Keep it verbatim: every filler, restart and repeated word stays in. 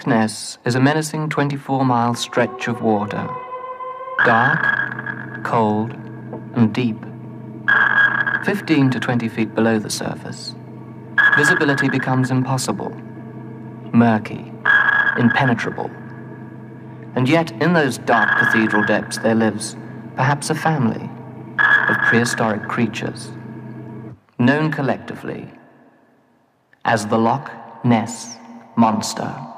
Loch Ness is a menacing twenty-four mile stretch of water. Dark, cold, and deep. fifteen to twenty feet below the surface, visibility becomes impossible, murky, impenetrable. And yet, in those dark cathedral depths there lives perhaps a family of prehistoric creatures, known collectively as the Loch Ness Monster.